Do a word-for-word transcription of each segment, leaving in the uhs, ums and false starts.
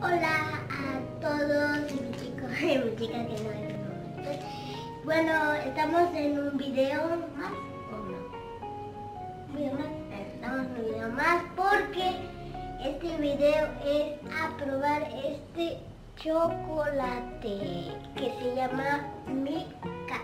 Hola a todos y mi chico y mi chica que no es. Bueno, estamos en un video más o no. ¿Un video más? Estamos en un video más porque este video es a probar este chocolate que se llama Milka.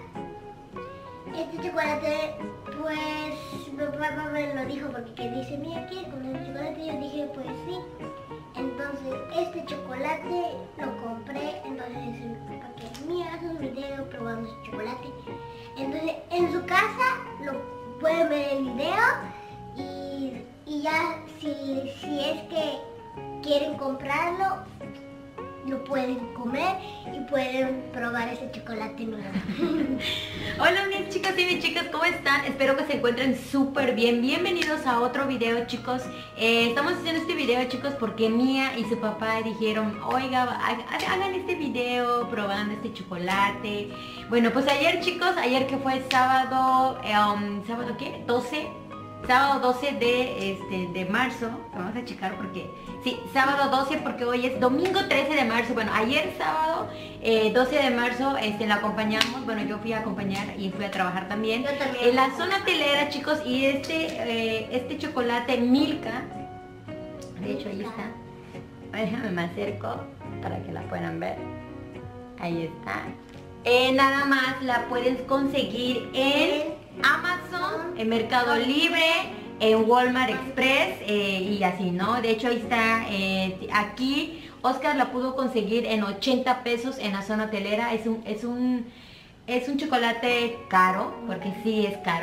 Este chocolate, pues mi papá me lo dijo porque que dice, mira, ¿quieres comer el chocolate? Y yo dije, pues sí. Entonces este chocolate lo compré, entonces para que mira, hace un video probando este chocolate. Entonces en su casa lo pueden ver el video y, y ya si, si es que quieren comprarlo, lo pueden comer y pueden probar ese chocolate nuevo. Hola mis chicos y mis chicas, ¿cómo están? Espero que se encuentren súper bien. Bienvenidos a otro video, chicos. eh, Estamos haciendo este video, chicos, porque Mía y su papá dijeron, oiga, hagan este video probando este chocolate. Bueno, pues ayer, chicos, ayer que fue sábado, eh, um, ¿sábado qué? doce Sábado doce de, este, de marzo. Vamos a checar porque... Sí, sábado doce porque hoy es domingo trece de marzo. Bueno, ayer sábado eh, doce de marzo este, la acompañamos. Bueno, yo fui a acompañar y fui a trabajar también. Yo también. En la zona hotelera, chicos. Y este, eh, este chocolate Milka, de hecho ahí está. Déjame me acerco para que la puedan ver. Ahí está. Eh, nada más la puedes conseguir en Amazon, en Mercado Libre, en Walmart Express eh, y así, ¿no? De hecho ahí está, eh, aquí Oscar la pudo conseguir en ochenta pesos en la zona hotelera. Es un, es un, es un chocolate caro, porque sí es caro.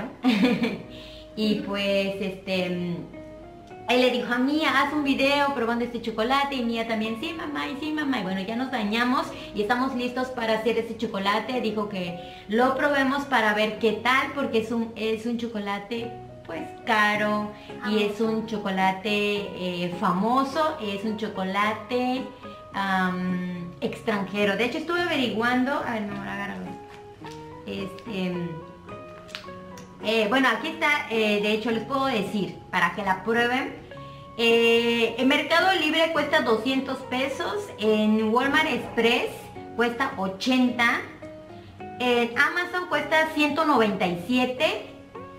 Y pues este... él le dijo a Mía, haz un video probando este chocolate. Y Mía también, sí mamá, y sí mamá. Y bueno, ya nos bañamos y estamos listos para hacer este chocolate. Dijo que lo probemos para ver qué tal, porque es un, es un chocolate pues caro. Y es un chocolate eh, famoso, es un chocolate um, extranjero. De hecho estuve averiguando, a ver, no, agárralo. Este... Eh, bueno, aquí está, eh, de hecho les puedo decir, para que la prueben. eh, En Mercado Libre cuesta doscientos pesos, en Walmart Express cuesta ochenta, en Amazon cuesta ciento noventa y siete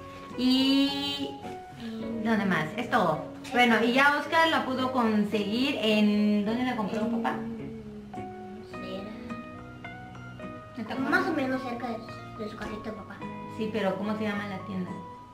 y... ¿dónde más? Es todo. Bueno, y ya Oscar la pudo conseguir en... ¿dónde la compró papá? Más o menos cerca de su, de su casita, papá. Sí, pero ¿cómo se llama la tienda?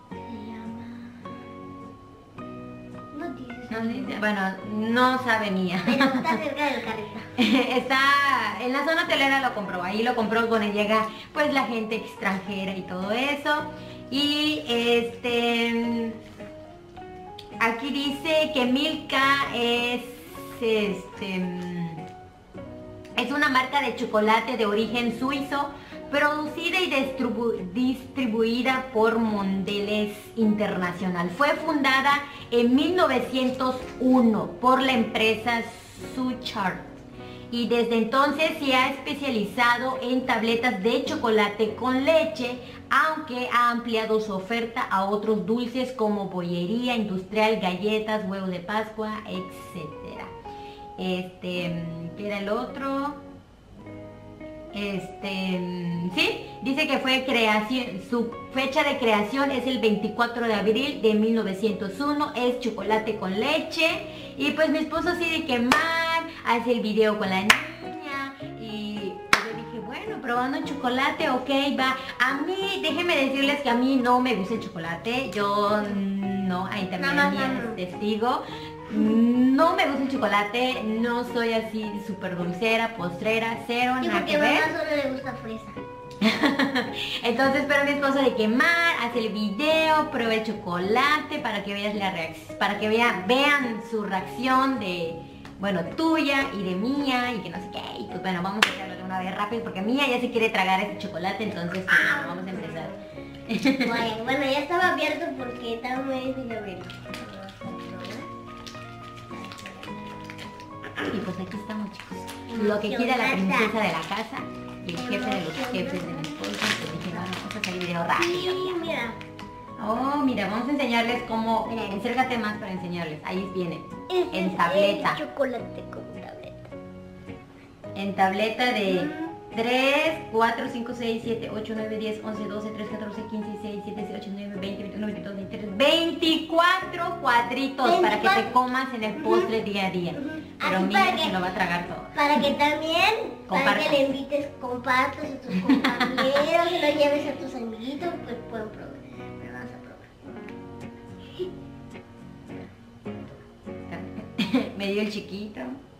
Se llama... No dices. No dice, bueno, no sabe Mía. Pero está cerca del carrito. Está en la zona hotelera, lo compró. Ahí lo compró cuando llega pues la gente extranjera y todo eso. Y este... aquí dice que Milka es... este... es una marca de chocolate de origen suizo, producida y distribu distribuida por Mondelez Internacional. Fue fundada en mil novecientos uno por la empresa Suchard y desde entonces se ha especializado en tabletas de chocolate con leche, aunque ha ampliado su oferta a otros dulces como bollería industrial, galletas, huevo de Pascua, etcétera. Este, ¿qué era el otro? Este, sí, dice que fue creación, su fecha de creación es el veinticuatro de abril de mil novecientos uno, es chocolate con leche. Y pues mi esposo así de quemar, hace el video con la niña y yo dije, bueno, probando chocolate, ok, va. A mí, déjenme decirles que a mí no me gusta el chocolate, yo no, ahí también No, no, Mía no. es testigo. No me gusta el chocolate, no soy así súper dulcera, postrera, cero, Sí, nada porque que a ver. mamá solo le gusta fresa. Entonces, pero mi esposo de quemar, hace el video, prueba el chocolate para que veas la reacción, para que vean, vean su reacción de, bueno, tuya y de Mía y que no sé qué. Y pues bueno, vamos a hacerlo de una vez rápido porque Mía ya se quiere tragar ese chocolate, entonces pues, bueno, vamos a empezar. Bueno, bueno, ya estaba abierto porque estaba muy difícil de abrirlo. Y pues aquí estamos, chicos. Lo que quiera la princesa de la casa y el jefe de los jefes de mi esposo. Pues dije, bueno, vamos a hacer el video rápido. Sí, ya. mira. Oh, mira, vamos a enseñarles cómo. Miren. Acércate más para enseñarles. Ahí viene. Este En es tableta. el chocolate con tableta. en tableta de tres, cuatro, cinco, seis, siete, ocho, nueve, diez, once, doce, trece, catorce, quince, dieciséis, diecisiete, dieciocho, diecinueve, veinte, veintiuno, veintidós, veintitrés, veinticuatro cuadritos para que te comas en el postre día a día. Pero Así mira, para que- se lo va a tragar todo. Para que también, para Compartas. que le invites, compartas a tus compañeros y lo lleves a tus amiguitos, pues pueden probar. Pero vamos a probar. Me dio el chiquito.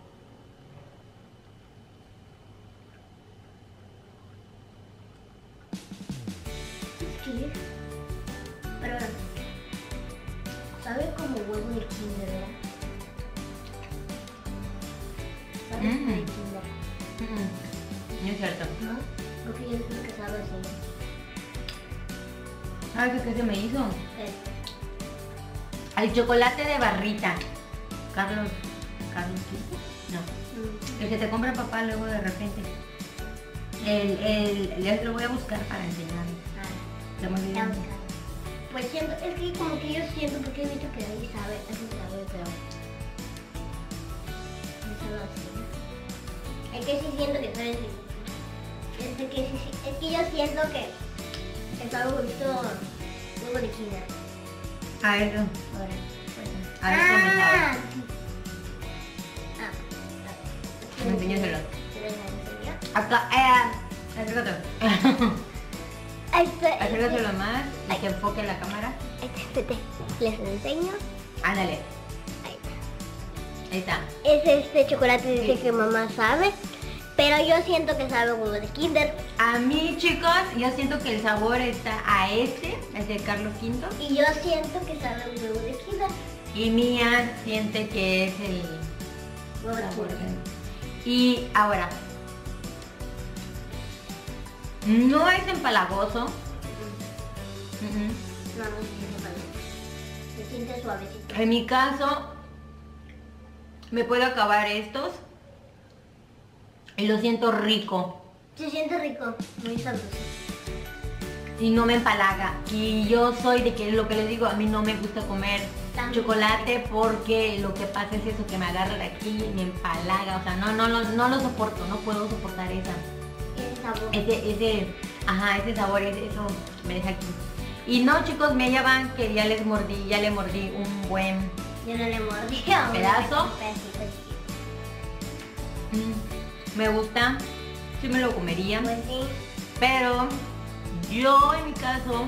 Sí. Pero bueno, sabe como huevo de kinder, ¿verdad? ¿Sabe Mm. de kinder? Mm, no es cierto. ¿No? Porque yo creo que sabe así. ¿Sabes qué se me hizo? Eh, El chocolate de barrita. Carlos. ¿Carlos Quinto? No. mm. El que te compra papá luego de repente. El, el, ya lo voy a buscar para enseñarles. Ah, Se me olvidó. ya buscado. Pues siento, es que como que yo siento, porque he visto que ahí sabe, ese sabe, pero eso no sé. Es que sí siento que sabe así. Es de que sí, sí- es que yo siento que que sabe un poquito huevo de kinder. A ver, tú. Ahora, pues. A ver qué me sabe. sí. Ah, Me enséñaselo. ¿Te lo enseño? Acá, eh, acércate. Ahí está. Acércatelo más y que enfoque la cámara. Ahí está, espérate. Les enseño. Ándale, Ahí está. ahí está. Es este chocolate, dice Sí. que mamá sabe, pero yo siento que sabe huevo de kinder. A mí, chicos, yo siento que el sabor está a este, el de Carlos Quinto. Y yo siento que sabe huevo de kinder. Y Mía siente que es el Huevo de sabor. kinder. de- Y ahora, no es empalagoso. Mm-mm. No, no se siente malo. Se siente suavecito. En mi caso, me puedo acabar estos y lo siento rico. Se siente rico, muy sabroso. Y no me empalaga. Y yo soy de que lo que les digo, a mí no me gusta comer Tan- chocolate porque lo que pasa es eso, que me agarra de aquí y me empalaga. O sea, no, no, no, no lo soporto, no puedo soportar esa, Ese sabor. ese, ese, ajá, ese sabor, ese- eso me deja aquí. Y no, chicos, me ya van que ya les mordí, ya le mordí un buen Yo no le mordí a un ¿Pedazo? pedacito chiquito. mm, me gusta, sí me lo comería. Pues sí. Pero yo en mi caso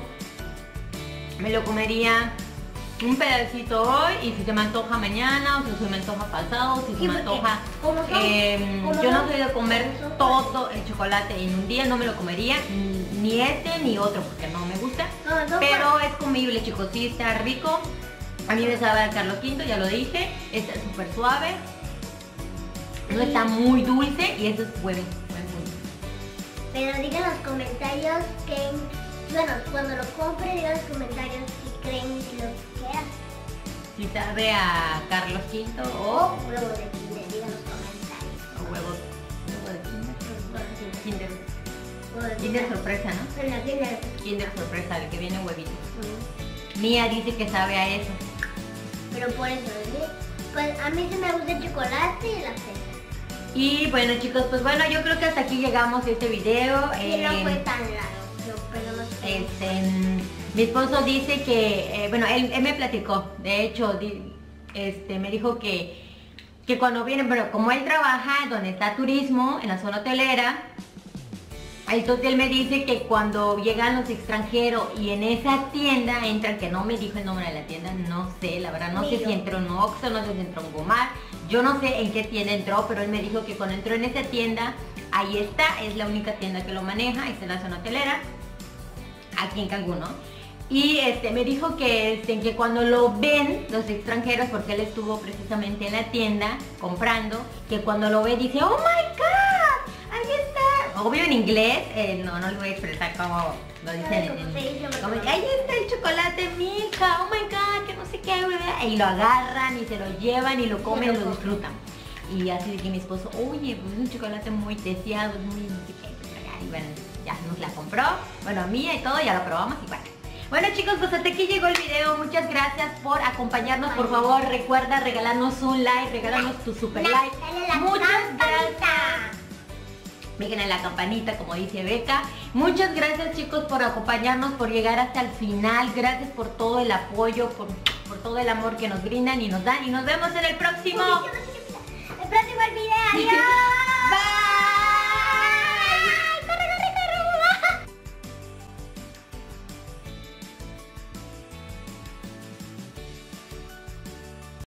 me lo comería un pedacito hoy y si se me antoja mañana o si se me antoja pasado, si se Sí, me porque antoja... como son- eh, como yo no son- soy de comer como son- todo el chocolate en un día, no me lo comería, ni- ni este ni otro porque no me gusta. No, no, Pero es comible, chicos, sí está rico. A mí me sabe a Carlos Quinto, ya lo dije, está súper suave. No está muy dulce y eso es buen, buen punto. Pero digan en los comentarios que, bueno, cuando lo compre, digan en los comentarios si creen que lo quieran. Si sabe a Carlos Quinto O o, huevo de kinder, digan en los comentarios. o huevo, huevo de Kinder. Huevo de kinder. Kinder, Huevo de Kinder kinder. sorpresa, ¿no? Pero la kinder. Kinder sorpresa, el que viene huevito. Mm. Mía dice que sabe a eso. Pero por eso, ¿sí? Pues a mí se me gusta el chocolate y la fresa. Y bueno, chicos, pues bueno, yo creo que hasta aquí llegamos a este video. Y no Eh, fue tan largo, pero, pero no sé. Este, mm, mi esposo dice que, eh, bueno, él, él me platicó, de hecho, di- este, me dijo que, que cuando vienen, pero como él trabaja donde está turismo, en la zona hotelera, entonces él me dice que cuando llegan los extranjeros y en esa tienda entran, que no me dijo el nombre de la tienda, no sé, la verdad, no Ni sé yo. si entró en Oxxo, no sé si entró en Gomar, yo no sé en qué tienda entró, pero él me dijo que cuando entró en esa tienda, ahí está, es la única tienda que lo maneja, está en la zona hotelera, aquí en Cancún, ¿no? Y este, me dijo que, este, que cuando lo ven los extranjeros, porque él estuvo precisamente en la tienda comprando, que cuando lo ve dice, oh my god, ahí está. Obvio en inglés, eh, no, no lo voy a expresar como lo dicen en, Como se dice, en porque como, no. ahí está el chocolate, Milka, oh my god, que no sé qué, ¿verdad? Y lo agarran y se lo llevan y lo comen y lo disfrutan. Y así de que mi esposo, oye, pues es un chocolate muy deseado, es muy no sé qué, y bueno, ya nos la compró, bueno, a mí y todo, ya lo probamos y bueno. Bueno chicos, pues hasta aquí llegó el video, muchas gracias por acompañarnos, por favor recuerda regalarnos un like, regalarnos tu super La- like, dale la muchas campanita. gracias Piquen en la campanita, como dice Beca. Muchas gracias, chicos, por acompañarnos, por llegar hasta el final. Gracias por todo el apoyo, por, por todo el amor que nos brindan y nos dan. Y nos vemos en el próximo. El próximo video. Adiós.